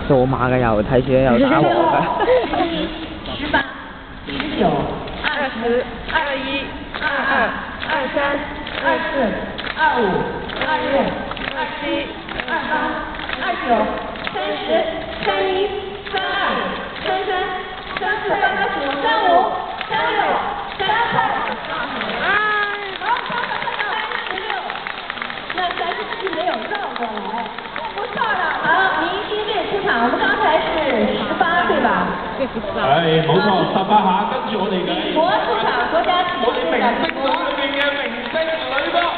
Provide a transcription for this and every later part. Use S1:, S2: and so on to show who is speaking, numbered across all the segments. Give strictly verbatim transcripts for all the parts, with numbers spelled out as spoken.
S1: 做马嘅又睇住又打和嘅。
S2: 十八、十九、二十、二一、二二、二三、二四、二五、二六、二七、二八、二九、三十、三一、三二、三三、三四、三五、三五、三六、三七。好，三十六。那三十七没有绕过来。 不错的，好，明星队出场，我们刚才是十八对吧？
S3: 係冇錯，十八下，跟住我哋嘅
S2: 美國出場，國家體育隊嘅美國。
S3: 裏邊嘅明星女波，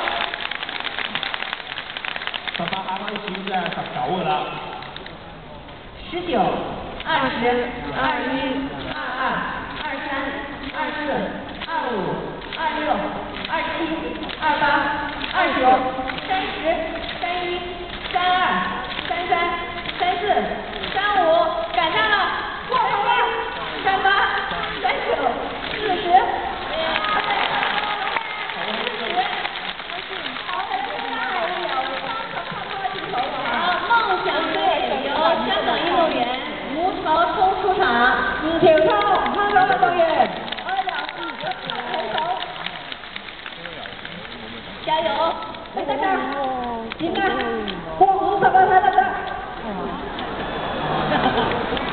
S3: 十八下開始即係十九㗎啦。
S2: 十九、二十、二一、二二、二三、二四、二五、二六、二七、二八、二九、三十、三一。 三二、三三、三四、三五，赶上了，过头了，三八、三九、四十，四十，好，再见了，好，梦想队由香港运动员吴朝聪出场，吴朝聪，香港运动员，二两四个选手，加油，来大家，进来。 我五十个才得的。